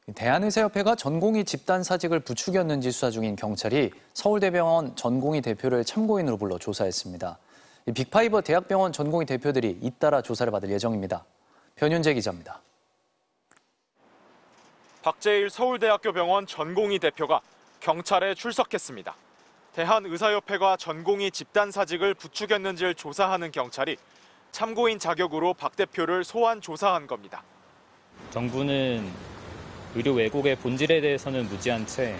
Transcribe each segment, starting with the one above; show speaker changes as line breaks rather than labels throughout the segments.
대한의사협회가 전공의 집단 사직을 부추겼는지 수사 중인 경찰이 서울대병원 전공의 대표를 참고인으로 불러 조사했습니다. 빅5 대학병원 전공의 대표들이 잇따라 조사를 받을 예정입니다. 변윤재 기자입니다.
박재일 서울대학교 병원 전공의 대표가 경찰에 출석했습니다. 대한의사협회가 전공의 집단 사직을 부추겼는지를 조사하는 경찰이 참고인 자격으로 박 대표를 소환 조사한 겁니다.
정부는 의료 왜곡의 본질에 대해서는 무지한 채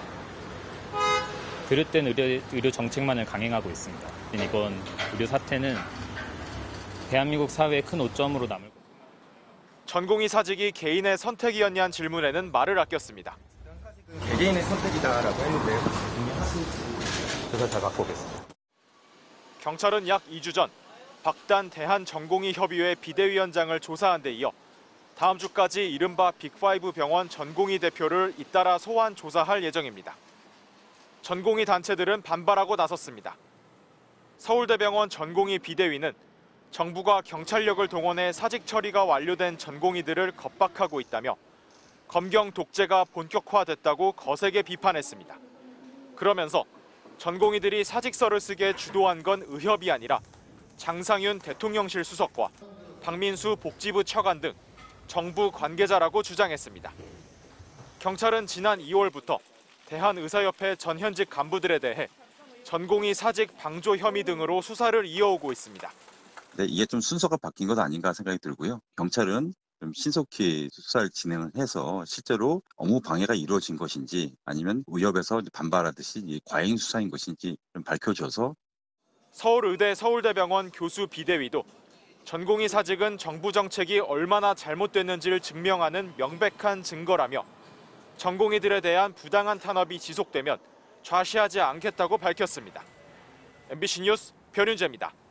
그릇된 의료 정책만을 강행하고 있습니다. 이번 의료 사태는 대한민국 사회의 큰 오점으로 남을 겁니다.
전공의 사직이 개인의 선택이었냐는 질문에는 말을 아꼈습니다.
개개인의 선택이다라고 했는데요.
조사 잘 받고 오겠습니다.
경찰은 약 2주 전 박단 대한전공의협의회 비대위원장을 조사한 데 이어 다음 주까지 이른바 빅5 병원 전공의 대표를 잇따라 소환 조사할 예정입니다. 전공의 단체들은 반발하고 나섰습니다. 서울대병원 전공의 비대위는 정부가 경찰력을 동원해 사직 처리가 완료된 전공의들을 겁박하고 있다며 검경 독재가 본격화됐다고 거세게 비판했습니다. 그러면서 전공의들이 사직서를 쓰게 주도한 건 의협이 아니라 장상윤 대통령실 수석과 박민수 복지부 차관 등 정부 관계자라고 주장했습니다. 경찰은 지난 2월부터 대한의사협회 전현직 간부들에 대해 전공의 사직 방조 혐의 등으로 수사를 이어오고 있습니다.
네, 이게 좀 순서가 바뀐 것 아닌가 생각이 들고요. 경찰은 좀 신속히 수사를 진행을 해서 실제로 업무 방해가 이루어진 것인지 아니면 의협에서 반발하듯이 과잉 수사인 것인지 좀 밝혀줘서.
서울의대 서울대병원 교수 비대위도 전공의 사직은 정부 정책이 얼마나 잘못됐는지를 증명하는 명백한 증거라며 전공의들에 대한 부당한 탄압이 지속되면 좌시하지 않겠다고 밝혔습니다. MBC 뉴스 변윤재입니다.